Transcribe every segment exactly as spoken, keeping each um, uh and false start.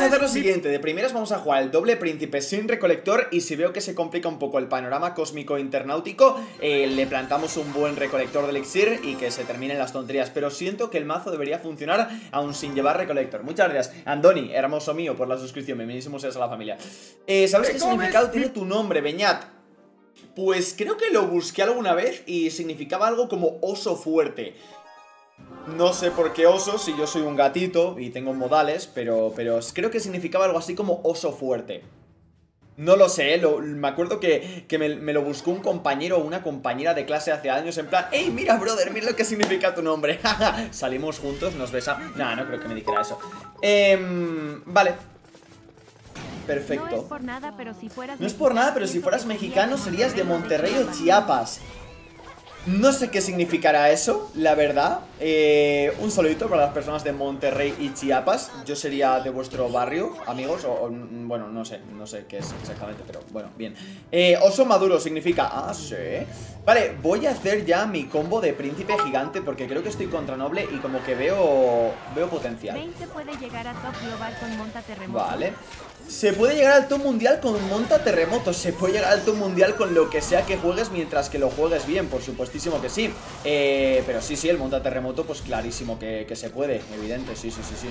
a hacer lo siguiente. De primeras vamos a jugar el doble príncipe sin recolector. Y si veo que se complica un poco el panorama cósmico internautico, eh, le plantamos un buen recolector de elixir y que se terminen las tonterías. Pero siento que el mazo debería funcionar aún sin llevar recolector. Muchas gracias, Andoni, hermoso mío, por la suscripción. Bienvenido seas a la familia. eh, ¿Sabes qué significado tiene tu nombre, Beñat? Pues creo que lo busqué alguna vez y significaba algo como oso fuerte. No sé por qué oso, si yo soy un gatito y tengo modales, pero, pero creo que significaba algo así como oso fuerte. No lo sé, lo, me acuerdo que, que me, me lo buscó un compañero o una compañera de clase hace años en plan: ¡Ey, mira, brother, mira lo que significa tu nombre! Salimos juntos, nos besa... Nah, no creo que me dijera eso. Eh, vale. Perfecto. No es por nada, pero si fueras, no es por nada, pero si fueras mexicano serías de Monterrey o Chiapas. No sé qué significará eso, la verdad. eh, Un saludito para las personas de Monterrey y Chiapas. Yo sería de vuestro barrio, amigos, o, o bueno, no sé, no sé qué es exactamente, pero bueno, bien. eh, Oso maduro significa... Ah, sí. Vale, voy a hacer ya mi combo de príncipe gigante porque creo que estoy contra noble y como que veo veo potencial. veinte puede llegar a top global con monta terremoto. Vale. Se puede llegar al top mundial con monta terremoto. Se puede llegar al top mundial con lo que sea que juegues mientras que lo juegues bien. Por supuestísimo que sí. eh, Pero sí, sí, el monta terremoto pues clarísimo que, que se puede. Evidente, sí, sí, sí, sí.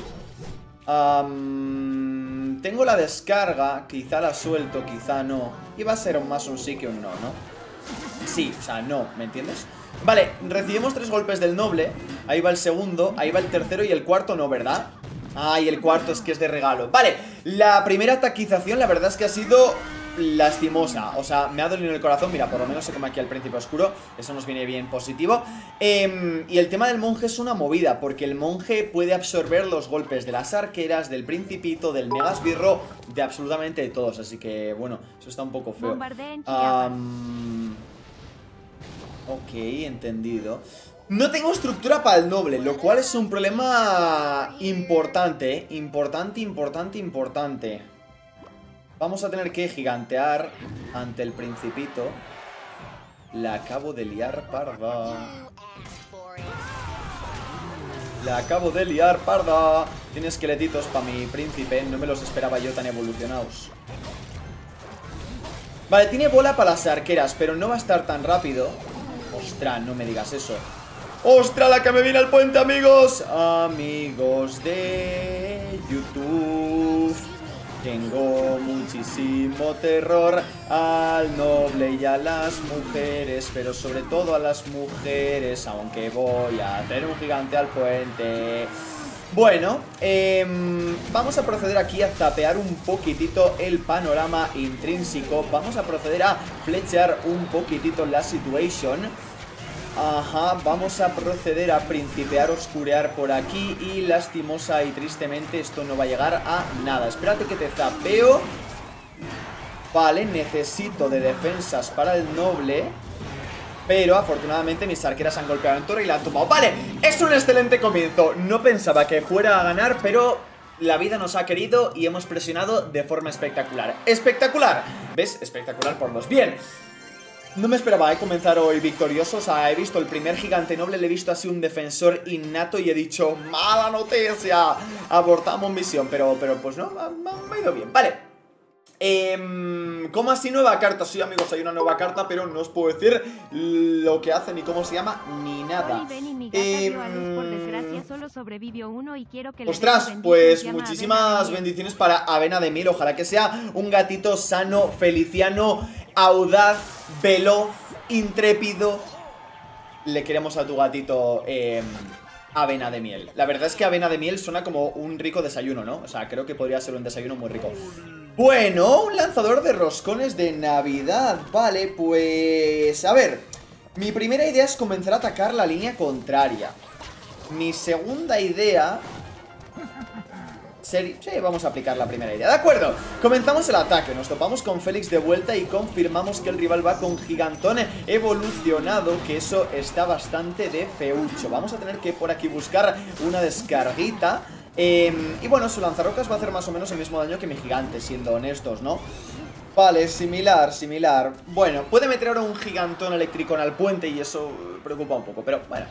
um, Tengo la descarga. Quizá la suelto, quizá no. Iba a ser más un sí que un no, ¿no? Sí, o sea, no, ¿me entiendes? Vale, recibimos tres golpes del noble. Ahí va el segundo, ahí va el tercero y el cuarto no, ¿verdad? Ah, y el cuarto es que es de regalo. Vale, la primera taquización la verdad es que ha sido lastimosa. O sea, me ha dolido en el corazón. Mira, por lo menos se come aquí al príncipe oscuro. Eso nos viene bien positivo. eh, Y el tema del monje es una movida, porque el monje puede absorber los golpes de las arqueras, del principito, del megasbirro, de absolutamente todos. Así que, bueno, eso está un poco feo. um, Ok, entendido. No tengo estructura para el noble, lo cual es un problema importante, ¿eh? Importante, importante, importante. Vamos a tener que gigantear ante el principito. La acabo de liar parda. La acabo de liar parda. Tiene esqueletitos para mi príncipe, no me los esperaba yo tan evolucionados. Vale, tiene bola para las arqueras, pero no va a estar tan rápido. Ostras, no me digas eso. ¡Ostras, la que me viene al puente, amigos! Amigos de YouTube, tengo muchísimo terror al noble y a las mujeres, pero sobre todo a las mujeres, aunque voy a hacer un gigante al puente. Bueno, eh, vamos a proceder aquí a zapear un poquitito el panorama intrínseco. Vamos a proceder a flechear un poquitito la situation. Ajá, vamos a proceder a principear, oscurear por aquí. Y lastimosa y tristemente esto no va a llegar a nada. Espérate que te zapeo. Vale, necesito de defensas para el noble, pero afortunadamente mis arqueras han golpeado en torre y la han tomado. Vale, es un excelente comienzo. No pensaba que fuera a ganar, pero la vida nos ha querido y hemos presionado de forma espectacular. ¡Espectacular! ¿Ves? Espectacular por los bien. No me esperaba eh, comenzar hoy victorioso. O sea, he visto el primer gigante noble, le he visto así un defensor innato y he dicho: ¡mala noticia! Abortamos misión, pero, pero pues no, me ha ido bien. Vale. Eh, ¿Cómo así nueva carta? Sí, amigos, hay una nueva carta, pero no os puedo decir lo que hace, ni cómo se llama, ni nada. Eh, ostras, pues muchísimas bendiciones para Avena de Miel. Ojalá que sea un gatito sano, feliciano, audaz, veloz, intrépido. Le queremos a tu gatito eh, Avena de Miel. La verdad es que Avena de Miel suena como un rico desayuno, ¿no? O sea, creo que podría ser un desayuno muy rico. Bueno, un lanzador de roscones de Navidad. Vale, pues... a ver, mi primera idea es comenzar a atacar la línea contraria. Mi segunda idea... Sí, vamos a aplicar la primera idea. De acuerdo, comenzamos el ataque. Nos topamos con Félix de vuelta y confirmamos que el rival va con Gigantón evolucionado, que eso está bastante de feucho. Vamos a tener que por aquí buscar una descarguita. Eh, y bueno, su lanzarrocas va a hacer más o menos el mismo daño que mi gigante, siendo honestos, ¿no? Vale, similar, similar. Bueno, puede meter ahora un gigantón eléctrico al puente y eso preocupa un poco, pero bueno.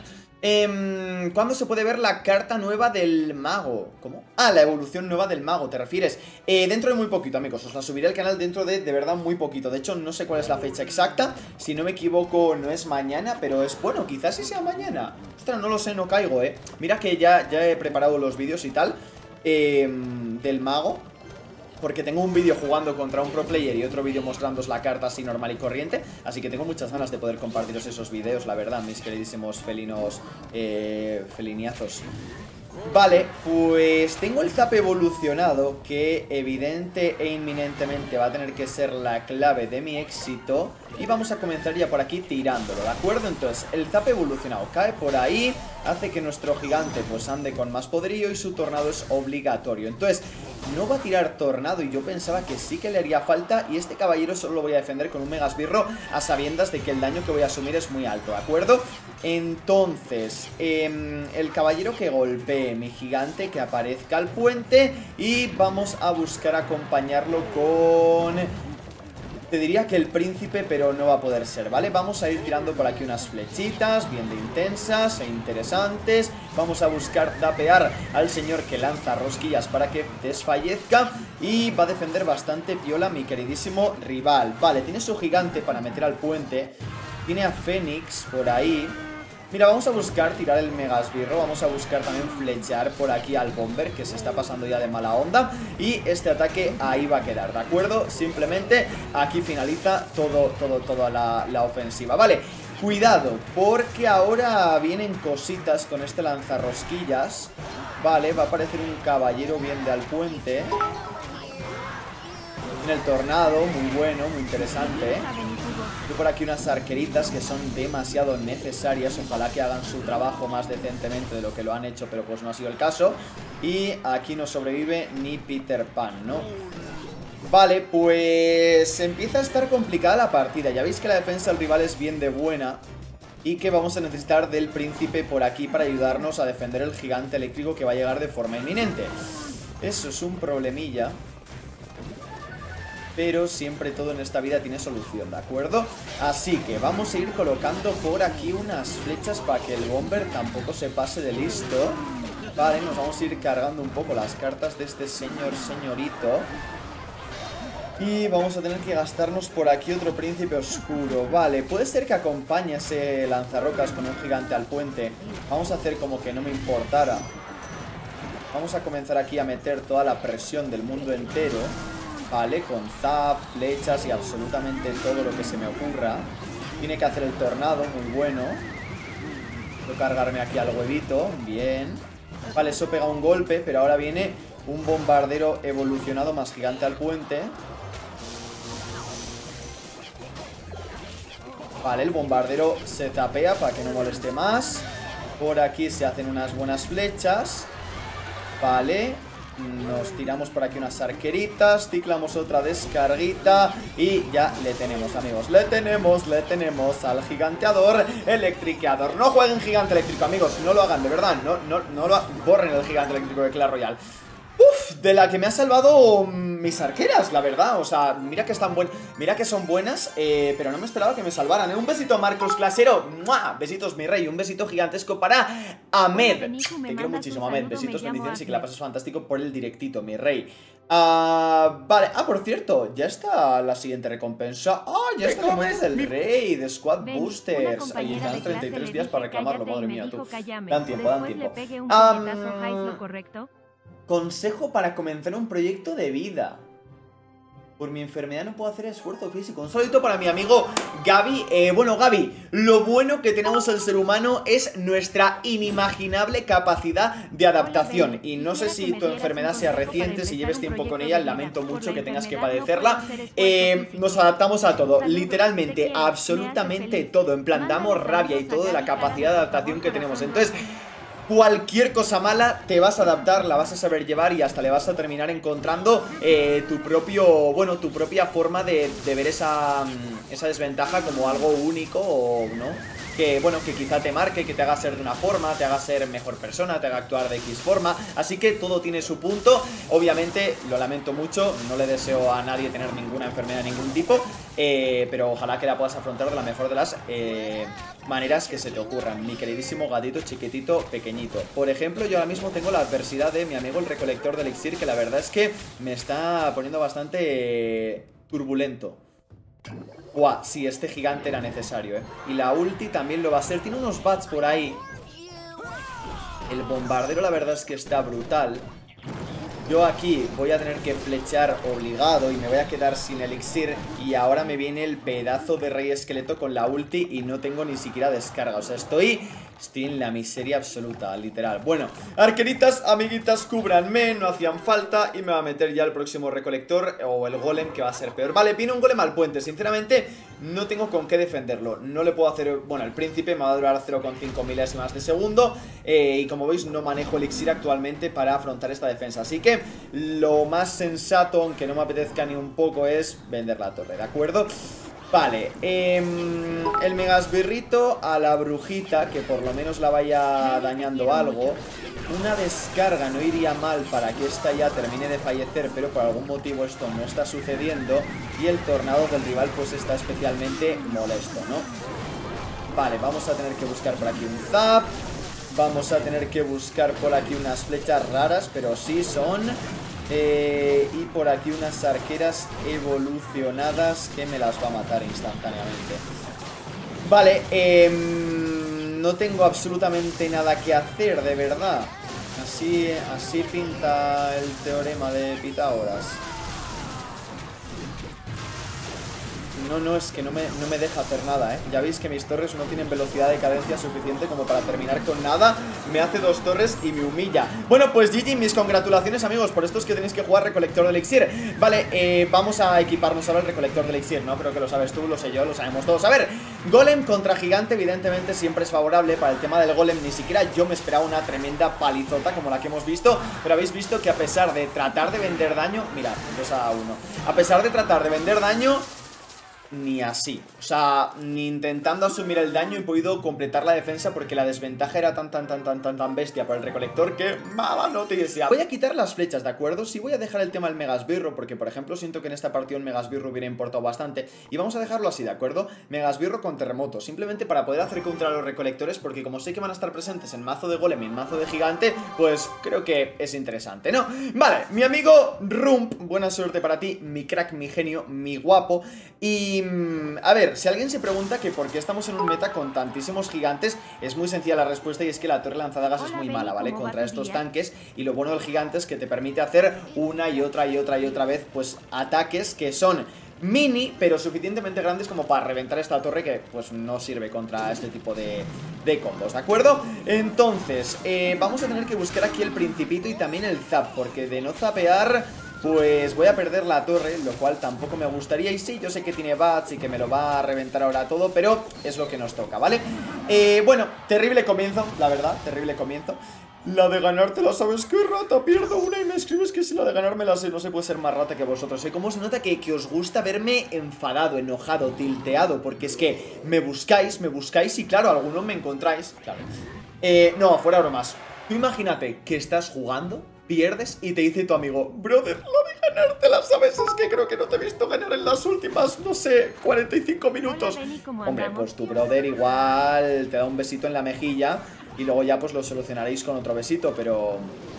Eh, ¿Cuándo se puede ver la carta nueva del mago? ¿Cómo? Ah, la evolución nueva del mago, ¿te refieres? Eh, dentro de muy poquito, amigos. Os la subiré al canal dentro de, de verdad, muy poquito. De hecho, no sé cuál es la fecha exacta. Si no me equivoco, no es mañana, pero es bueno, quizás sí sea mañana. Ostras, no lo sé, no caigo, eh. Mira que ya, ya he preparado los vídeos y tal eh, del mago, porque tengo un vídeo jugando contra un pro player y otro vídeo mostrándoos la carta así normal y corriente. Así que tengo muchas ganas de poder compartiros esos vídeos, la verdad, mis queridísimos felinos eh, feliniazos. Vale, pues tengo el zap evolucionado, que evidente e inminentemente va a tener que ser la clave de mi éxito. Y vamos a comenzar ya por aquí tirándolo, ¿de acuerdo? Entonces, el zap evolucionado cae por ahí, hace que nuestro gigante pues ande con más poderío y su tornado es obligatorio. Entonces, no va a tirar tornado y yo pensaba que sí que le haría falta. Y este caballero solo lo voy a defender con un mega esbirro, a sabiendas de que el daño que voy a asumir es muy alto, ¿de acuerdo? Entonces, eh, el caballero que golpee mi gigante, que aparezca al puente. Y vamos a buscar acompañarlo con... te diría que el príncipe, pero no va a poder ser, ¿vale? Vamos a ir tirando por aquí unas flechitas bien de intensas e interesantes. Vamos a buscar zapear al señor que lanza rosquillas para que desfallezca. Y va a defender bastante piola mi queridísimo rival. Vale, tiene su gigante para meter al puente. Tiene a Fénix por ahí. Mira, vamos a buscar tirar el mega esbirro. Vamos a buscar también flechear por aquí al bomber, que se está pasando ya de mala onda. Y este ataque ahí va a quedar, ¿de acuerdo? Simplemente aquí finaliza todo, todo, toda la, la ofensiva. Vale, cuidado, porque ahora vienen cositas con este lanzarrosquillas. Vale, va a aparecer un caballero bien de al puente. En el tornado, muy bueno, muy interesante. Y por aquí unas arqueritas que son demasiado necesarias. Ojalá que hagan su trabajo más decentemente de lo que lo han hecho, pero pues no ha sido el caso. Y aquí no sobrevive ni Peter Pan, ¿no? Vale, pues empieza a estar complicada la partida. Ya veis que la defensa del rival es bien de buena y que vamos a necesitar del príncipe por aquí para ayudarnos a defender el gigante eléctrico que va a llegar de forma inminente. Eso es un problemilla, pero siempre todo en esta vida tiene solución, ¿de acuerdo? Así que vamos a ir colocando por aquí unas flechas para que el bomber tampoco se pase de listo. Vale, nos vamos a ir cargando un poco las cartas de este señor señorito. Y vamos a tener que gastarnos por aquí otro príncipe oscuro. Vale, puede ser que acompañe ese lanzarrocas con un gigante al puente. Vamos a hacer como que no me importara. Vamos a comenzar aquí a meter toda la presión del mundo entero. Vale, con zap, flechas y absolutamente todo lo que se me ocurra. Tiene que hacer el tornado, muy bueno. Puedo cargarme aquí al huevito, bien. Vale, eso pega un golpe, pero ahora viene un bombardero evolucionado más gigante al puente. Vale, el bombardero se zapea para que no moleste más. Por aquí se hacen unas buenas flechas. Vale, nos tiramos por aquí unas arqueritas, ciclamos otra descarguita y ya le tenemos, amigos. Le tenemos, le tenemos al giganteador electriqueador. No jueguen gigante eléctrico, amigos, no lo hagan, de verdad. No, no, no lo borren el gigante eléctrico de Clash Royale. Uf, de la que me ha salvado mis arqueras, la verdad. O sea, mira que están buen... mira que son buenas, eh, pero no me esperaba que me salvaran, ¿eh? Un besito, Marcos Clasero. ¡Mua! Besitos, mi rey. Un besito gigantesco para Ahmed. Te quiero muchísimo, Ahmed. Besitos, bendiciones y que la pases fantástico por el directito, mi rey. Uh, vale, ah, por cierto, ya está la siguiente recompensa. Ah, oh, ya está el del rey de Squad Boosters. Ahí están treinta y tres días para reclamarlo, madre mía, tú. Dan tiempo, dan tiempo. Um, Consejo para comenzar un proyecto de vida. Por mi enfermedad no puedo hacer esfuerzo físico. Un saludito para mi amigo Gaby. eh, Bueno, Gaby, lo bueno que tenemos el ser humano es nuestra inimaginable capacidad de adaptación. Y no sé si tu enfermedad sea reciente, si lleves tiempo con ella, lamento mucho que tengas que padecerla. eh, Nos adaptamos a todo, literalmente, absolutamente todo. En plan, damos rabia y todo de la capacidad de adaptación que tenemos. Entonces, cualquier cosa mala te vas a adaptar, la vas a saber llevar y hasta le vas a terminar encontrando eh, tu propio, bueno, tu propia forma de, de ver esa, esa desventaja como algo único o no. que, bueno, que quizá te marque, que te haga ser de una forma, te haga ser mejor persona, te haga actuar de X forma. Así que todo tiene su punto. Obviamente, lo lamento mucho, no le deseo a nadie tener ninguna enfermedad de ningún tipo, eh, pero ojalá que la puedas afrontar de la mejor de las eh, maneras que se te ocurran, mi queridísimo gatito chiquitito pequeñito. Por ejemplo, yo ahora mismo tengo la adversidad de mi amigo el recolector de elixir, que la verdad es que me está poniendo bastante eh, turbulento. Buah, sí, este gigante era necesario, eh. Y la ulti también lo va a ser. Tiene unos bats por ahí. El bombardero la verdad es que está brutal. Yo aquí voy a tener que flechar obligado y me voy a quedar sin elixir. Y ahora me viene el pedazo de rey esqueleto con la ulti y no tengo ni siquiera descarga. O sea, estoy... Estoy en la miseria absoluta, literal. Bueno, arqueritas, amiguitas, cúbranme, no hacían falta. Y me va a meter ya el próximo recolector o el golem, que va a ser peor. Vale, viene un golem al puente, sinceramente no tengo con qué defenderlo. No le puedo hacer... Bueno, el príncipe me va a durar cero coma cinco milésimas de segundo, eh, y como veis no manejo elixir actualmente para afrontar esta defensa. Así que lo más sensato, aunque no me apetezca ni un poco, es vender la torre, ¿de acuerdo? Vale, eh, el megasbirrito a la brujita, que por lo menos la vaya dañando algo. Una descarga no iría mal para que esta ya termine de fallecer, pero por algún motivo esto no está sucediendo. Y el tornado del rival pues está especialmente molesto, ¿no? Vale, vamos a tener que buscar por aquí un zap. Vamos a tener que buscar por aquí unas flechas raras, pero sí son... Eh, y por aquí unas arqueras evolucionadas que me las va a matar instantáneamente. Vale, eh, no tengo absolutamente nada que hacer, de verdad. Así, así pinta el teorema de Pitágoras. No, no, es que no me, no me deja hacer nada, ¿eh? Ya veis que mis torres no tienen velocidad de cadencia suficiente como para terminar con nada. Me hace dos torres y me humilla. Bueno, pues G G, mis congratulaciones, amigos, por estos que tenéis que jugar recolector de elixir. Vale, eh, vamos a equiparnos ahora el recolector de elixir, ¿no? Creo que lo sabes tú, lo sé yo, lo sabemos todos. A ver, golem contra gigante evidentemente siempre es favorable. Para el tema del golem ni siquiera yo me esperaba una tremenda palizota como la que hemos visto. Pero habéis visto que a pesar de tratar de vender daño... Mirad, dos a uno. A pesar de tratar de vender daño... Ni así, o sea, ni intentando asumir el daño he podido completar la defensa, porque la desventaja era tan tan tan tan tan tan bestia para el recolector que mala noticia. Voy a quitar las flechas, ¿de acuerdo? Sí, voy a dejar el tema del megasbirro, porque por ejemplo siento que en esta partida un megasbirro hubiera importado bastante. Y vamos a dejarlo así, ¿de acuerdo? Megasbirro con terremoto, simplemente para poder hacer contra los recolectores, porque como sé que van a estar presentes en mazo de golem y en mazo de gigante, pues creo que es interesante, ¿no? Vale, mi amigo Rump, buena suerte para ti, mi crack, mi genio, mi guapo. Y... a ver, si alguien se pregunta que por qué estamos en un meta con tantísimos gigantes, es muy sencilla la respuesta, y es que la torre lanzadagas es muy mala, ¿vale? Contra estos tanques, y lo bueno del gigante es que te permite hacer una y otra y otra y otra vez, pues, ataques que son mini, pero suficientemente grandes como para reventar esta torre, que pues no sirve contra este tipo de, de combos, ¿de acuerdo? Entonces, eh, vamos a tener que buscar aquí el principito y también el zap, porque de no zapear... pues voy a perder la torre, lo cual tampoco me gustaría. Y sí, yo sé que tiene bats y que me lo va a reventar ahora todo, pero es lo que nos toca, ¿vale? Eh, bueno, terrible comienzo, la verdad, terrible comienzo. La de ganártela, ¿sabes qué rata? Pierdo una y me escribes que si la de ganármela no se puede ser más rata que vosotros. ¿Y cómo se nota que, que os gusta verme enfadado, enojado, tilteado? Porque es que me buscáis, me buscáis y claro, algunos me encontráis. Claro. Eh, no, fuera bromas. Tú imagínate que estás jugando, pierdes y te dice tu amigo: brother, lo de ganártela, ¿sabes? Es que creo que no te he visto ganar en las últimas, no sé, cuarenta y cinco minutos. Hombre, pues tu brother igual te da un besito en la mejilla y luego ya pues lo solucionaréis con otro besito, pero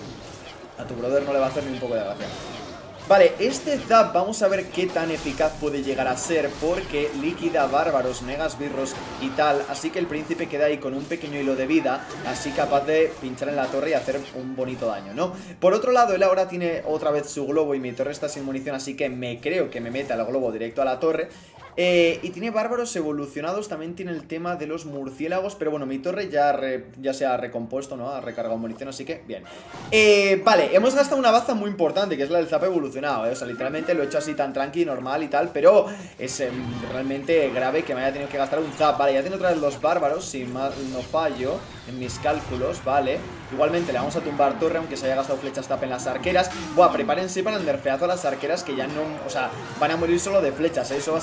a tu brother no le va a hacer ni un poco de gracia. Vale, este zap vamos a ver qué tan eficaz puede llegar a ser, porque liquida bárbaros, megasbirros y tal. Así que el príncipe queda ahí con un pequeño hilo de vida, así capaz de pinchar en la torre y hacer un bonito daño, ¿no? Por otro lado, él ahora tiene otra vez su globo y mi torre está sin munición, así que me creo que me meta el globo directo a la torre. Eh, y tiene bárbaros evolucionados, también tiene el tema de los murciélagos, pero bueno, mi torre ya, re, ya se ha recompuesto, ¿no? Ha recargado munición, así que bien. Eh, vale, hemos gastado una baza muy importante, que es la del zap evolucionado, ¿eh? O sea, literalmente lo he hecho así tan tranqui, normal y tal, pero es eh, realmente grave que me haya tenido que gastar un zap. Vale, ya tengo otra vez los bárbaros, si mal no fallo en mis cálculos, vale. Igualmente le vamos a tumbar torre, aunque se haya gastado flechas zap en las arqueras. Buah, prepárense para el nerfeazo a las arqueras, que ya no, o sea, van a morir solo de flechas, ¿eh? Eso va a ser un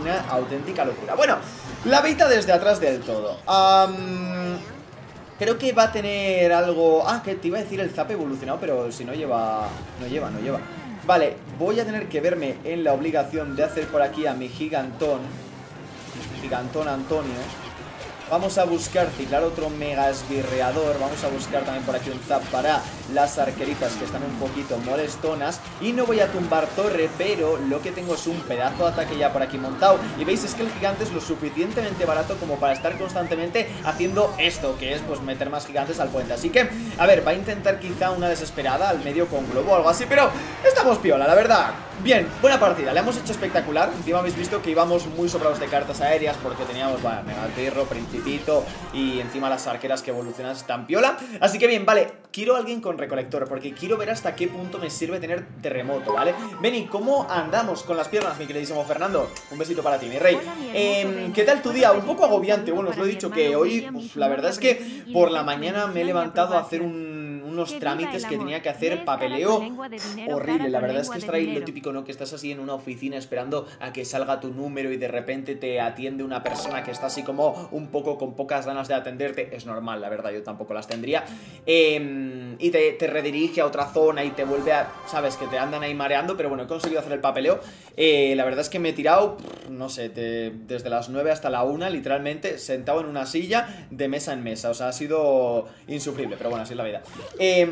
una auténtica locura. Bueno, la beta desde atrás del todo. Um, creo que va a tener algo... Ah, que te iba a decir el zap evolucionado, pero si no lleva... No lleva, no lleva. Vale, voy a tener que verme en la obligación de hacer por aquí a mi gigantón. Gigantón Antonio. Vamos a buscar ciclar otro mega esbirreador. Vamos a buscar también por aquí un zap para las arqueritas que están un poquito molestonas. Y no voy a tumbar torre, pero lo que tengo es un pedazo de ataque ya por aquí montado. Y veis, es que el gigante es lo suficientemente barato como para estar constantemente haciendo esto, que es pues meter más gigantes al puente. Así que, a ver, va a intentar quizá una desesperada al medio con globo o algo así, pero estamos piola, la verdad. Bien, buena partida, la hemos hecho espectacular. Encima habéis visto que íbamos muy sobrados de cartas aéreas porque teníamos, bueno, Megatirro, Principito y encima las arqueras que evolucionan están piola. Así que bien, vale, quiero a alguien con recolector porque quiero ver hasta qué punto me sirve tener terremoto, ¿vale? Beni, ¿cómo andamos con las piernas, mi queridísimo Fernando? Un besito para ti, mi rey. eh, ¿Qué tal tu día? Un poco agobiante. Bueno, os lo he dicho que hoy, pues, la verdad es que por la mañana me he levantado a hacer un... unos trámites que tenía que hacer, papeleo horrible. La verdad es que estar ahí lo típico, ¿no? Que estás así en una oficina esperando a que salga tu número y de repente te atiende una persona que está así como un poco con pocas ganas de atenderte. Es normal, la verdad, yo tampoco las tendría. Eh, y te, te redirige a otra zona y te vuelve a... Sabes, que te andan ahí mareando, pero bueno, he conseguido hacer el papeleo. Eh, la verdad es que me he tirado, no sé, te, desde las nueve hasta la una, literalmente, sentado en una silla de mesa en mesa. O sea, ha sido insufrible, pero bueno, así es la vida. Eh,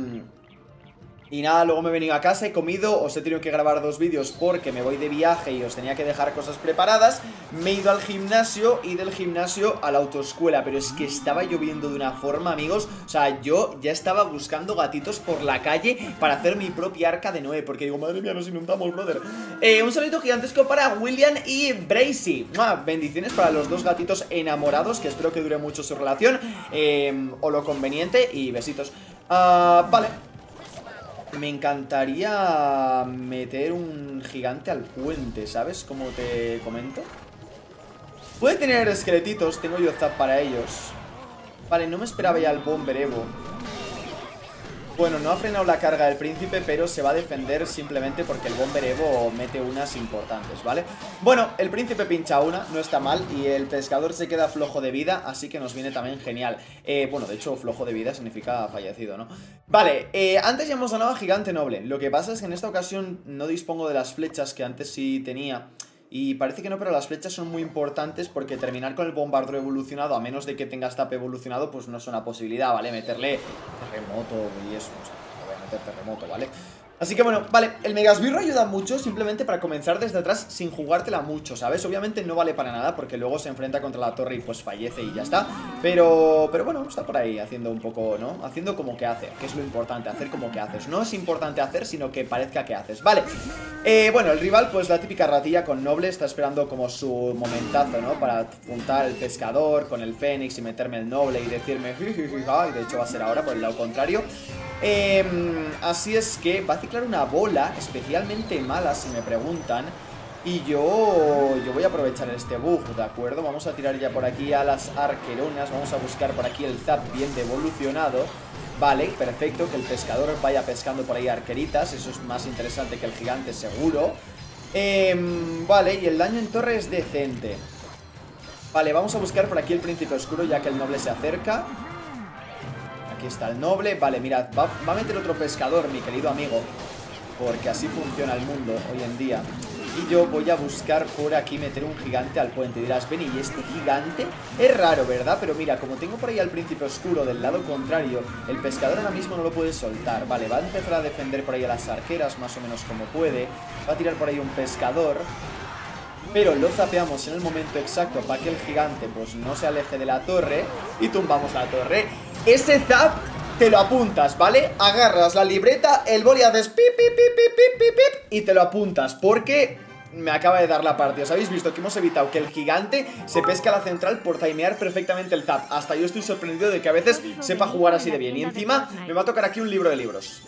y nada, luego me he venido a casa, he comido, os he tenido que grabar dos vídeos porque me voy de viaje y os tenía que dejar cosas preparadas. Me he ido al gimnasio y del gimnasio a la autoescuela, pero es que estaba lloviendo de una forma, amigos. O sea, yo ya estaba buscando gatitos por la calle para hacer mi propia arca de Noé, porque digo, madre mía, nos inundamos, brother. eh, Un saludito gigantesco para William y Bracy. ¡Mua! Bendiciones para los dos gatitos enamorados, que espero que dure mucho su relación, eh, o lo conveniente, y besitos. uh, Vale. Me encantaría meter un gigante al puente, ¿sabes? Como te comento. Puede tener esqueletitos, tengo yo zap para ellos. Vale, no me esperaba ya el Bomber Evo. Bueno, no ha frenado la carga del príncipe, pero se va a defender simplemente porque el Bomber Evo mete unas importantes, ¿vale? Bueno, el príncipe pincha una, no está mal, y el pescador se queda flojo de vida, así que nos viene también genial. Eh, bueno, de hecho, flojo de vida significa fallecido, ¿no? Vale, eh, antes ya hemos ganado a Gigante Noble. Lo que pasa es que en esta ocasión no dispongo de las flechas que antes sí tenía. Y parece que no, pero las flechas son muy importantes porque terminar con el bombardero evolucionado, a menos de que tengas tape evolucionado, pues no es una posibilidad, ¿vale? Meterle terremoto y eso, o sea, no voy a meter terremoto, ¿vale? Así que bueno, vale, el Megasbirro ayuda mucho simplemente para comenzar desde atrás sin jugártela mucho, ¿sabes? Obviamente no vale para nada porque luego se enfrenta contra la torre y pues fallece y ya está. Pero, pero bueno, está por ahí haciendo un poco, ¿no? Haciendo como que hace, que es lo importante, hacer como que haces. No es importante hacer, sino que parezca que haces, vale. eh, Bueno, el rival, pues la típica ratilla con noble, está esperando como su momentazo, ¿no? Para juntar el pescador con el fénix y meterme el noble y decirme jijijija, y de hecho va a ser ahora por el lado contrario. Eh, así es que va a ciclar una bola especialmente mala, si me preguntan. Y yo, yo voy a aprovechar este bug, ¿de acuerdo? Vamos a tirar ya por aquí a las arqueronas. Vamos a buscar por aquí el zap bien devolucionado. Vale, perfecto, que el pescador vaya pescando por ahí arqueritas. Eso es más interesante que el gigante, seguro. eh, Vale, y el daño en torre es decente. Vale, vamos a buscar por aquí el príncipe oscuro, ya que el noble se acerca. Aquí está el noble, vale, mirad, va, va a meter otro pescador, mi querido amigo, porque así funciona el mundo hoy en día. Y yo voy a buscar por aquí meter un gigante al puente. Y dirás, Benny, ¿y este gigante? Es raro, ¿verdad? Pero mira, como tengo por ahí al príncipe oscuro del lado contrario, el pescador ahora mismo no lo puede soltar. Vale, va a empezar a defender por ahí a las arqueras, más o menos como puede. Va a tirar por ahí un pescador, pero lo zapeamos en el momento exacto para que el gigante pues no se aleje de la torre y tumbamos la torre. Ese zap te lo apuntas, ¿vale? Agarras la libreta, el boli, haces pip, pip, pip, pip, pip, pip, pip, y te lo apuntas, porque me acaba de dar la partida. ¿Os habéis visto que hemos evitado que el gigante se pesque a la central por timear perfectamente el zap? Hasta yo estoy sorprendido de que a veces sepa jugar así de bien. Y encima me va a tocar aquí un libro de libros.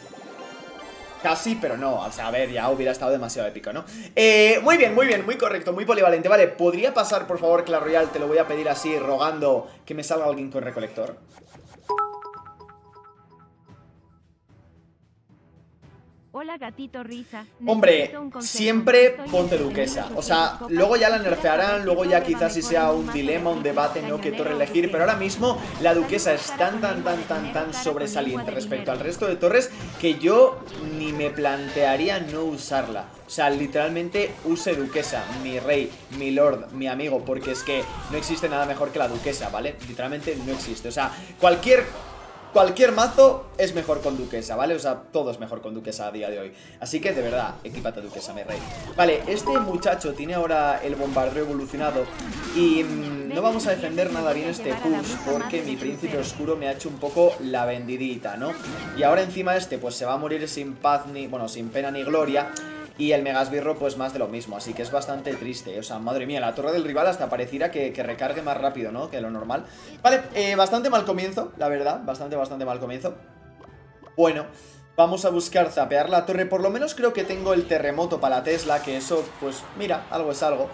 Casi, pero no, o sea, a ver, ya hubiera estado demasiado épico, ¿no? Eh, muy bien, muy bien, muy correcto, muy polivalente. Vale, ¿podría pasar, por favor, Clash Royale? Te lo voy a pedir así, rogando que me salga alguien con recolector. Hola gatito risa. Hombre, siempre ponte duquesa. O sea, luego ya la nerfearán, luego ya quizás si sea un dilema, un debate, no qué torre elegir. Pero ahora mismo la duquesa es tan, tan, tan, tan, tan sobresaliente respecto al resto de torres que yo ni me plantearía no usarla. O sea, literalmente use duquesa, mi rey, mi lord, mi amigo, porque es que no existe nada mejor que la duquesa, ¿vale? Literalmente no existe. O sea, cualquier... Cualquier mazo es mejor con duquesa, ¿vale? O sea, todo es mejor con duquesa a día de hoy. Así que, de verdad, equípate duquesa, mi rey. Vale, este muchacho tiene ahora el bombardeo evolucionado y mmm, no vamos a defender nada bien este push porque mi príncipe oscuro me ha hecho un poco la vendidita, ¿no? Y ahora encima este, pues se va a morir sin paz ni... Bueno, sin pena ni gloria. Y el Megasbirro pues más de lo mismo, así que es bastante triste. O sea, madre mía, la torre del rival hasta pareciera que, que recargue más rápido, ¿no? Que lo normal. Vale, eh, bastante mal comienzo, la verdad. Bastante, bastante mal comienzo. Bueno, vamos a buscar zapear la torre. Por lo menos creo que tengo el terremoto para la Tesla, que eso, pues mira, algo es algo.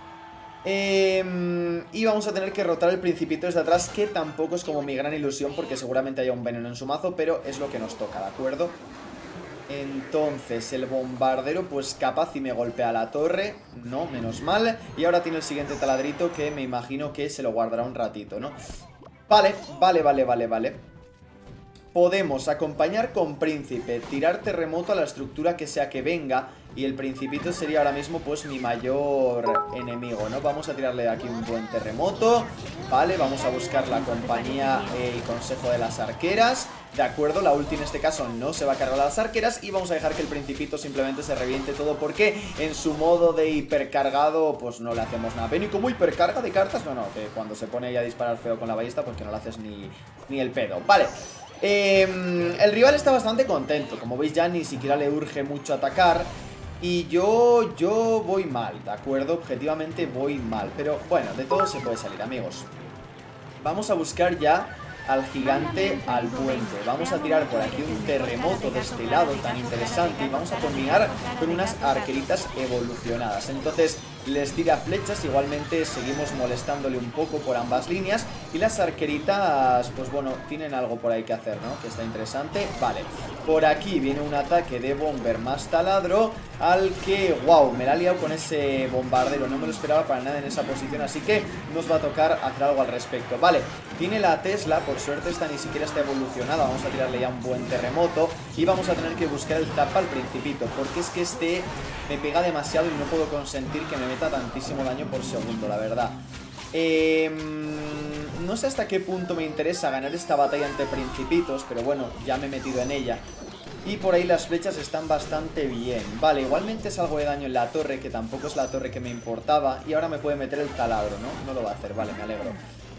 Eh, y vamos a tener que rotar el principito desde atrás, que tampoco es como mi gran ilusión, porque seguramente haya un veneno en su mazo, pero es lo que nos toca, ¿de acuerdo? Entonces el bombardero pues capaz y me golpea la torre. No, menos mal. Y ahora tiene el siguiente taladrito que me imagino que se lo guardará un ratito, ¿no? Vale, vale, vale, vale, vale. Podemos acompañar con príncipe, tirar terremoto a la estructura que sea que venga. Y el principito sería ahora mismo pues mi mayor enemigo, ¿no? Vamos a tirarle aquí un buen terremoto. Vale, vamos a buscar la compañía eh, y consejo de las arqueras. De acuerdo, la ulti en este caso no se va a cargar a las arqueras. Y vamos a dejar que el principito simplemente se reviente todo, porque en su modo de hipercargado pues no le hacemos nada. ¿Ven? ¿Y cómo hipercarga de cartas? No, no, que cuando se pone ya a disparar feo con la ballesta pues que no le haces ni, ni el pedo. Vale. Eh, el rival está bastante contento. Como veis ya ni siquiera le urge mucho atacar. Y yo, yo voy mal, ¿de acuerdo? Objetivamente voy mal. Pero bueno, de todo se puede salir, amigos. Vamos a buscar ya al gigante al puente. Vamos a tirar por aquí un terremoto de este lado tan interesante. Y vamos a combinar con unas arqueritas evolucionadas. Entonces les tira flechas. Igualmente seguimos molestándole un poco por ambas líneas. Y las arqueritas, pues bueno, tienen algo por ahí que hacer, ¿no? Que está interesante. Vale, por aquí viene un ataque de bomber más taladro, al que, wow, me la ha liado con ese bombardero. No me lo esperaba para nada en esa posición, así que nos va a tocar hacer algo al respecto. Vale, tiene la Tesla, por suerte esta ni siquiera está evolucionada. Vamos a tirarle ya un buen terremoto. Y vamos a tener que buscar el tap al principito, porque es que este me pega demasiado y no puedo consentir que me meta tantísimo daño por segundo, la verdad. Eh, no sé hasta qué punto me interesa ganar esta batalla ante principitos, pero bueno, ya me he metido en ella. Y por ahí las flechas están bastante bien. Vale, igualmente es algo de daño en la torre, que tampoco es la torre que me importaba. Y ahora me puede meter el taladro, ¿no? No lo va a hacer, vale, me alegro.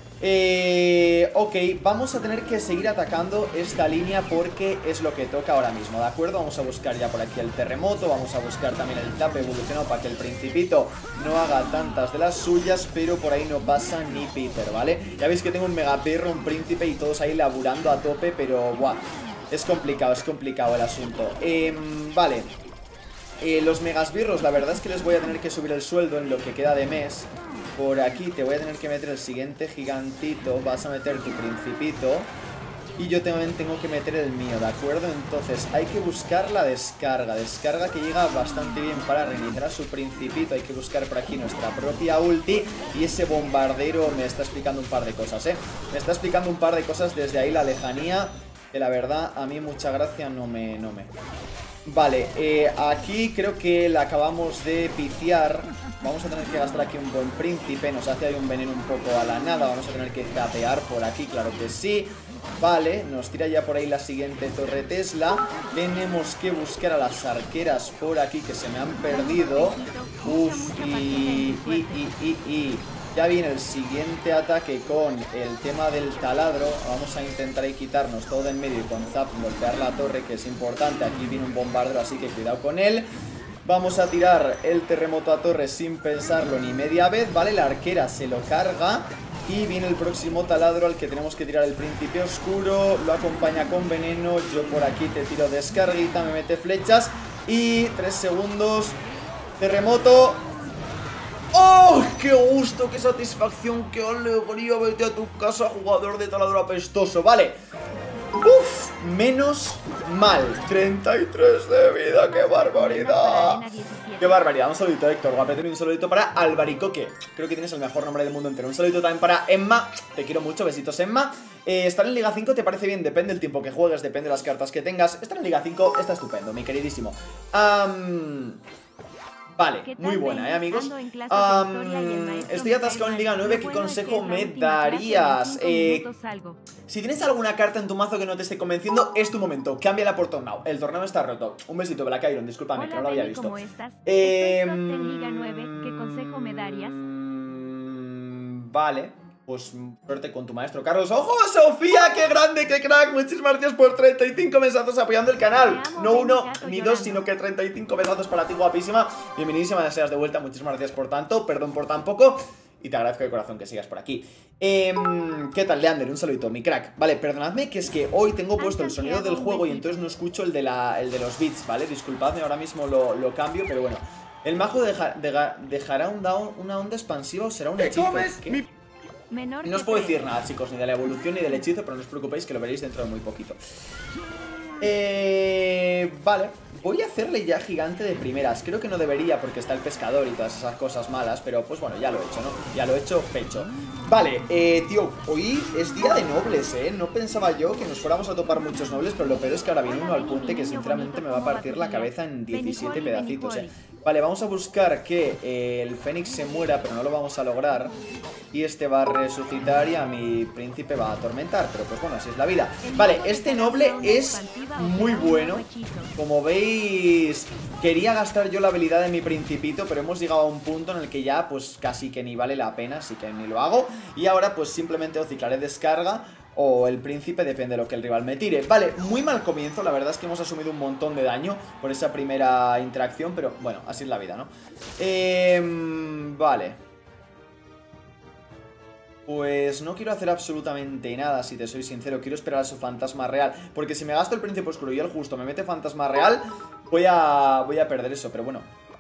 Eh, ok, vamos a tener que seguir atacando esta línea porque es lo que toca ahora mismo, ¿de acuerdo? Vamos a buscar ya por aquí el terremoto, vamos a buscar también el tap evolucionado para que el principito no haga tantas de las suyas, pero por ahí no pasa ni Peter, ¿vale? Ya veis que tengo un Megabirro, un príncipe y todos ahí laburando a tope, pero guau, es complicado, es complicado el asunto. Eh, vale, eh, los Megasbirros la verdad es que les voy a tener que subir el sueldo en lo que queda de mes. Por aquí te voy a tener que meter el siguiente gigantito. Vas a meter tu principito. Y yo también tengo que meter el mío, ¿de acuerdo? Entonces hay que buscar la descarga. Descarga que llega bastante bien para reiniciar a su principito. Hay que buscar por aquí nuestra propia ulti. Y ese bombardero me está explicando un par de cosas, ¿eh? Me está explicando un par de cosas desde ahí la lejanía, que la verdad a mí mucha gracia no me... No me... Vale, eh, aquí creo que la acabamos de piciar. Vamos a tener que gastar aquí un buen príncipe. Nos hace ahí un veneno un poco a la nada. Vamos a tener que tapear por aquí, claro que sí. Vale, nos tira ya por ahí la siguiente torre Tesla. Tenemos que buscar a las arqueras por aquí, que se me han perdido. Uf, y... y, y, y, y. Ya viene el siguiente ataque con el tema del taladro. Vamos a intentar ahí quitarnos todo de en medio y con zap golpear la torre, que es importante. Aquí viene un bombardero, así que cuidado con él. Vamos a tirar el terremoto a torre sin pensarlo ni media vez. Vale, la arquera se lo carga. Y viene el próximo taladro al que tenemos que tirar el príncipe oscuro. Lo acompaña con veneno. Yo por aquí te tiro descarguita, me mete flechas. Y tres segundos. Terremoto. ¡Oh! ¡Qué gusto! ¡Qué satisfacción! ¡Qué alegría! Vete a tu casa, jugador de taladro apestoso. Vale. ¡Uf! Menos mal. treinta y tres de vida, qué barbaridad. Qué barbaridad. Un saludito, Héctor Guapetón, y un saludito para Albaricoque. Creo que tienes el mejor nombre del mundo entero. Un saludito también para Emma. Te quiero mucho, besitos, Emma. eh, Estar en Liga cinco te parece bien, depende del tiempo que juegues, depende de las cartas que tengas. Estar en Liga cinco está estupendo, mi queridísimo. um, Vale, muy buena, ¿eh, amigos? Um, estoy atascado en Liga nueve, ¿qué consejo me darías? Eh, si tienes alguna carta en tu mazo que no te esté convenciendo, es tu momento, cámbiala por torneo. El torneo está roto. Un besito, Black Iron, discúlpame, que no lo había visto. ¿Cómo estás? Eh, Estoy top en Liga nueve, ¿qué consejo me darías? Vale, pues suerte con tu maestro Carlos. ¡Ojo, Sofía! ¡Qué grande, qué crack! Muchísimas gracias por treinta y cinco mesazos apoyando el canal. No uno ni dos, sino que treinta y cinco mesazos para ti, guapísima. Bienvenidísima, seas de vuelta. Muchísimas gracias por tanto, perdón por tan poco. Y te agradezco de corazón que sigas por aquí. eh, ¿Qué tal, Leander? Un saludito, mi crack. Vale, perdonadme que es que hoy tengo puesto el sonido del juego y entonces no escucho el de, la, el de los beats, ¿vale? Disculpadme, ahora mismo lo, lo cambio, pero bueno. ¿El mago deja, deja, dejará un down, una onda expansiva o será un hechizo? ¿Qué? Menor No os puedo decir nada, chicos, ni de la evolución ni del hechizo, pero no os preocupéis que lo veréis dentro de muy poquito. Eh, vale, voy a hacerle ya gigante de primeras. Creo que no debería porque está el pescador y todas esas cosas malas, pero pues bueno, ya lo he hecho, ¿no? Ya lo he hecho, pecho. Vale, eh, tío, hoy es día de nobles, ¿eh? No pensaba yo que nos fuéramos a topar muchos nobles, pero lo peor es que ahora viene uno al puente que sinceramente me va a partir la cabeza en diecisiete pedacitos, ¿eh? Vale, vamos a buscar que eh, el Fénix se muera, pero no lo vamos a lograr. Y este va a resucitar y a mi príncipe va a atormentar, pero pues bueno, así es la vida. Vale, este noble es muy bueno. Como veis, quería gastar yo la habilidad de mi principito, pero hemos llegado a un punto en el que ya pues casi que ni vale la pena, así que ni lo hago. Y ahora pues simplemente o ciclaré descarga o el príncipe, depende de lo que el rival me tire. Vale, muy mal comienzo, la verdad es que hemos asumido un montón de daño por esa primera interacción, pero bueno, así es la vida, ¿no? Eh, vale. Pues no quiero hacer absolutamente nada, si te soy sincero. Quiero esperar a su fantasma real, porque si me gasto el príncipe oscuro y el justo me mete fantasma real, voy a, voy a perder eso, pero bueno.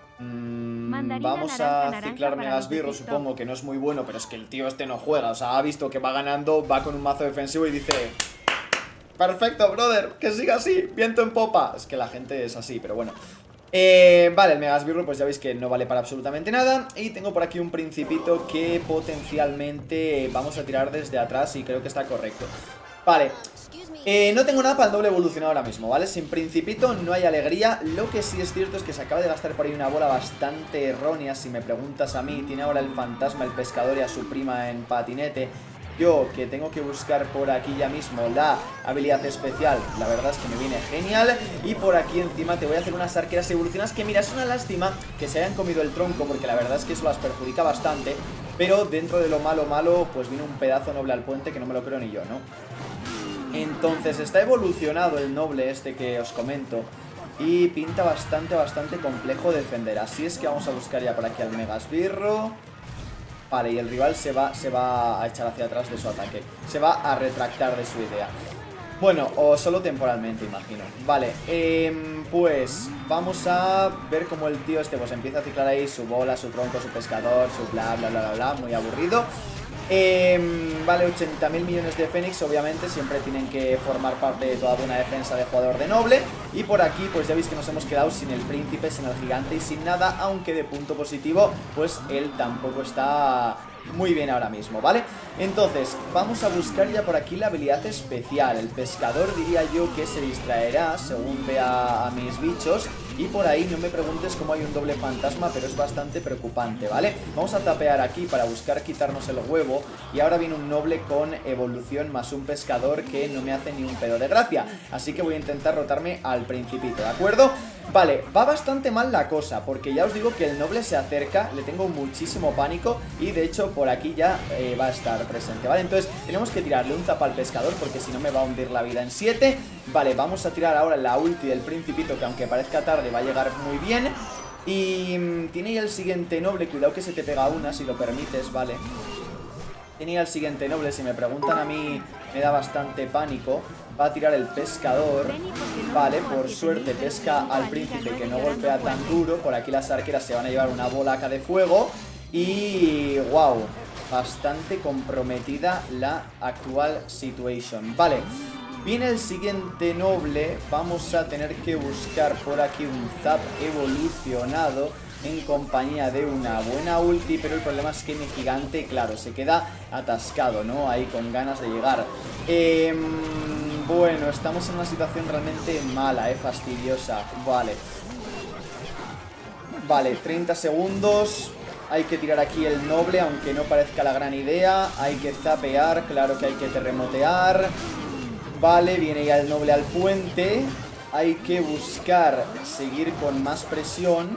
mmm, Vamos a ciclar Megasbirro, supongo que no es muy bueno, pero es que el tío este no juega. O sea, ha visto que va ganando, va con un mazo defensivo y dice: perfecto, brother, que siga así, viento en popa. Es que la gente es así, pero bueno. Eh, vale, el Megasbirro pues ya veis que no vale para absolutamente nada. Y tengo por aquí un principito que potencialmente vamos a tirar desde atrás y creo que está correcto. Vale, eh, no tengo nada para el doble evolucionado ahora mismo, ¿vale? Sin principito no hay alegría. Lo que sí es cierto es que se acaba de gastar por ahí una bola bastante errónea, si me preguntas a mí. Tiene ahora el fantasma, el pescador y a su prima en patinete. Yo, que tengo que buscar por aquí ya mismo la habilidad especial, la verdad es que me viene genial. Y por aquí encima te voy a hacer unas arqueras evolucionadas que, mira, es una lástima que se hayan comido el tronco, porque la verdad es que eso las perjudica bastante. Pero dentro de lo malo malo, pues viene un pedazo noble al puente que no me lo creo ni yo, ¿no? Entonces está evolucionado el noble este que os comento y pinta bastante, bastante complejo defender. Así es que vamos a buscar ya por aquí al Megasbirro. Vale, y el rival se va, se va a echar hacia atrás de su ataque. Se va a retractar de su idea. Bueno, o solo temporalmente, imagino. Vale, eh, pues vamos a ver cómo el tío este pues empieza a ciclar ahí su bola, su tronco, su pescador, su bla, bla, bla, bla, bla. Muy aburrido. Eh, vale, ochenta mil millones de Fénix, obviamente, siempre tienen que formar parte de toda una defensa de jugador de noble. Y por aquí, pues ya veis que nos hemos quedado sin el príncipe, sin el gigante y sin nada. Aunque de punto positivo, pues él tampoco está muy bien ahora mismo, ¿vale? Entonces, vamos a buscar ya por aquí la habilidad especial. El pescador diría yo que se distraerá según vea a mis bichos. Y por ahí no me preguntes cómo hay un doble fantasma, pero es bastante preocupante, ¿vale? Vamos a tapear aquí para buscar quitarnos el huevo. Y ahora viene un noble con evolución más un pescador que no me hace ni un pedo de gracia. Así que voy a intentar rotarme al principito, ¿de acuerdo? Vale, va bastante mal la cosa, porque ya os digo que el noble se acerca, le tengo muchísimo pánico y de hecho por aquí ya eh, va a estar presente, ¿vale? Entonces tenemos que tirarle un zap al pescador porque si no me va a hundir la vida en siete. Vale, vamos a tirar ahora la ulti del principito, que aunque parezca tarde va a llegar muy bien. Y mmm, tiene ya el siguiente noble, cuidado que se te pega una si lo permites, ¿vale? Tiene ya el siguiente noble, si me preguntan a mí me da bastante pánico. Va a tirar el pescador. Vale, por suerte pesca al príncipe que no golpea tan duro. Por aquí las arqueras se van a llevar una bolaca de fuego. Y wow, bastante comprometida la actual situation. Vale, Viene el siguiente noble. Vamos a tener que buscar por aquí un Zap evolucionado en compañía de una buena ulti, pero el problema es que mi gigante, claro, se queda atascado, ¿no? Ahí con ganas de llegar. Eh, bueno, estamos en una situación realmente mala, eh, fastidiosa. Vale. Vale, treinta segundos. Hay que tirar aquí el noble, aunque no parezca la gran idea. Hay que zapear, claro que hay que terremotear. Vale, viene ya el noble al puente. Hay que buscar seguir con más presión.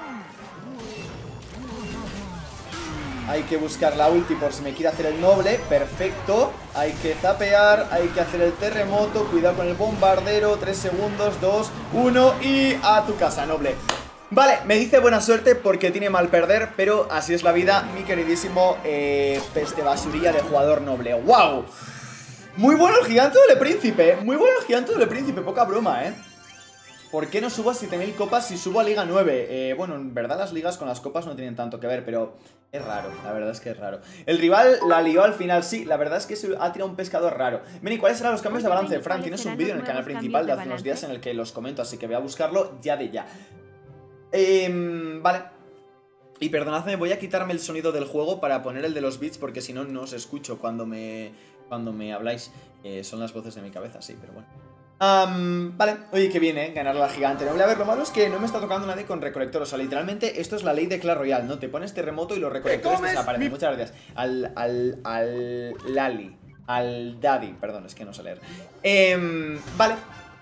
Hay que buscar la ulti por si me quiere hacer el noble. Perfecto. Hay que zapear, hay que hacer el terremoto. Cuidado con el bombardero. tres segundos, dos, uno y a tu casa, noble. Vale, me dice buena suerte porque tiene mal perder, pero así es la vida, mi queridísimo eh, peste basurilla de jugador noble. ¡Wow! Muy bueno el gigante doble príncipe. Muy bueno el gigante doble príncipe, poca broma, ¿eh? ¿Por qué no subo a siete mil copas si subo a Liga nueve? Eh, bueno, en verdad las ligas con las copas no tienen tanto que ver, pero es raro, la verdad es que es raro. El rival la lió al final, sí, la verdad es que se ha tirado un pescador raro. Meni, ¿cuáles serán los cambios de balance? Fran, tienes un vídeo en el canal principal de hace unos días en el que los comento, así que voy a buscarlo ya de ya. Eh, vale. Y perdonadme, voy a quitarme el sonido del juego para poner el de los beats, porque si no, no os escucho cuando me, cuando me habláis. Eh, son las voces de mi cabeza, sí, pero bueno. Um, vale, oye, que viene, ¿eh? Ganar la gigante noble. A ver, lo malo es que no me está tocando nadie con recolector. O sea, literalmente esto es la ley de Clash Royale, ¿no? Te pones terremoto y los recolectores desaparecen. Mi... Muchas gracias. Al, al, al Lali. Al Daddy, perdón, es que no sé leer. Eh, vale.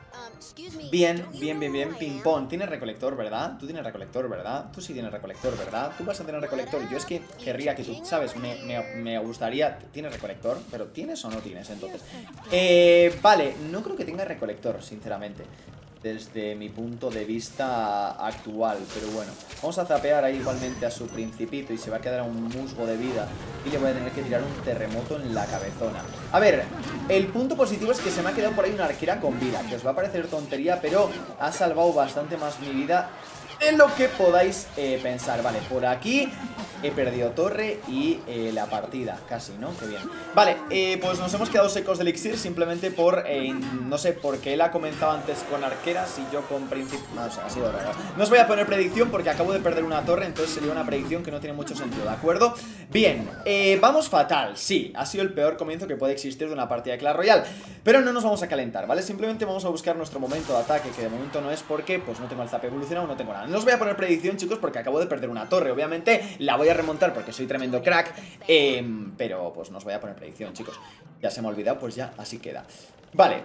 Bien, bien, bien, bien. Ping pong, tienes recolector, ¿verdad? Tú tienes recolector, ¿verdad? Tú sí tienes recolector, ¿verdad? Tú vas a tener recolector. Yo es que querría que tú, ¿sabes? Me, me, me gustaría... ¿Tienes recolector? ¿Pero tienes o no tienes, entonces? Eh, vale, no creo que tenga recolector, sinceramente, desde mi punto de vista actual. Pero bueno, vamos a zapear ahí igualmente a su principito y se va a quedar un musgo de vida. Y le voy a tener que tirar un terremoto en la cabezona. A ver, el punto positivo es que se me ha quedado por ahí una arquera con vida, que os va a parecer tontería, pero ha salvado bastante más mi vida de lo que podáis eh, pensar. Vale, por aquí he perdido torre y eh, la partida, casi, ¿no? Qué bien. Vale, eh, pues nos hemos quedado secos de elixir simplemente por, eh, no sé, porque él ha comenzado antes con arqueras y yo con príncipe. No, o sea, ha sido raro. No os voy a poner predicción porque acabo de perder una torre, entonces sería una predicción que no tiene mucho sentido, ¿de acuerdo? Bien, eh, vamos fatal, sí, ha sido el peor comienzo que puede existir de una partida de Clash Royale, pero no nos vamos a calentar, ¿vale? Simplemente vamos a buscar nuestro momento de ataque, que de momento no es porque, pues no tengo el zap evolucionado, no tengo nada. No os voy a poner predicción, chicos, porque acabo de perder una torre, obviamente la voy a remontar porque soy tremendo crack, eh, pero pues no os voy a poner predicción, chicos. Ya se me ha olvidado, pues ya así queda. Vale.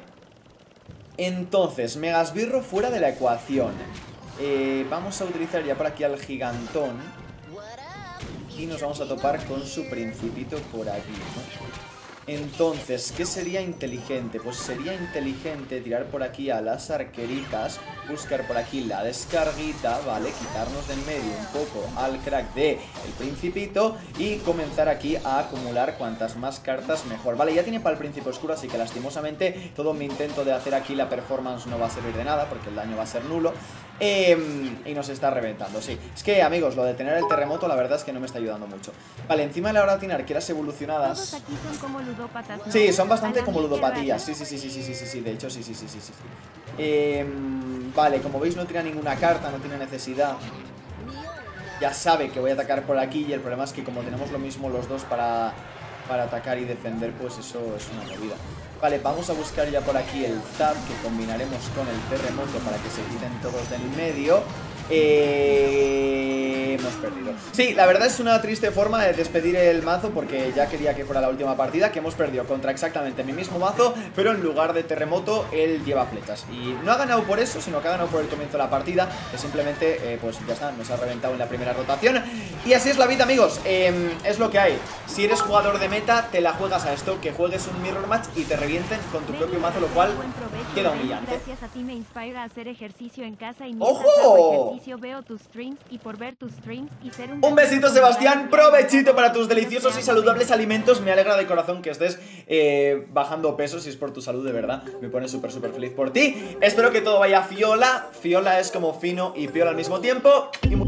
Entonces, Megasbirro fuera de la ecuación. eh, Vamos a utilizar ya por aquí al gigantón y nos vamos a topar con su principito por aquí, ¿no? Entonces, ¿qué sería inteligente? Pues sería inteligente tirar por aquí a las arqueritas, buscar por aquí la descarguita, ¿vale? Quitarnos de en medio un poco al crack de el principito y comenzar aquí a acumular cuantas más cartas mejor. Vale, ya tiene para el príncipe oscuro, así que lastimosamente todo mi intento de hacer aquí la performance no va a servir de nada porque el daño va a ser nulo. Eh, y nos está reventando, sí. Es que, amigos, lo de tener el terremoto la verdad es que no me está ayudando mucho. Vale, encima de la hora tiene arqueras evolucionadas. Todos aquí son como ludópatas, ¿no? Sí, son bastante como ludopatías. Sí, sí, sí, sí, sí, sí, sí, sí. De hecho, sí, sí, sí, sí, sí. Eh, vale, como veis no tira ninguna carta, no tiene necesidad. Ya sabe que voy a atacar por aquí y el problema es que como tenemos lo mismo los dos para, para atacar y defender, pues eso es una movida. Vale, vamos a buscar ya por aquí el zap que combinaremos con el terremoto para que se quiten todos del medio. Eh... Hemos perdido. Sí, la verdad es una triste forma de despedir el mazo porque ya quería que fuera la última partida, que hemos perdido contra exactamente mi mismo mazo, pero en lugar de terremoto él lleva flechas. Y no ha ganado por eso, sino que ha ganado por el comienzo de la partida, que simplemente, eh, pues ya está, nos ha reventado en la primera rotación. Y así es la vida, amigos, eh, es lo que hay. Si eres jugador de meta, te la juegas a esto, que juegues un mirror match y te revienten con tu propio mazo, lo cual queda humillante. Gracias a ti me inspira a hacer ejercicio en casa y ¡ojo! hago ejercicio veo tus streams y por ver tus streams y ser un... Un besito, Sebastián, provechito para tus deliciosos y saludables alimentos. Me alegra de corazón que estés eh, bajando peso, si es por tu salud, de verdad. Me pone súper, súper feliz por ti. Espero que todo vaya fiola. Fiola es como fino y piola al mismo tiempo. Y muy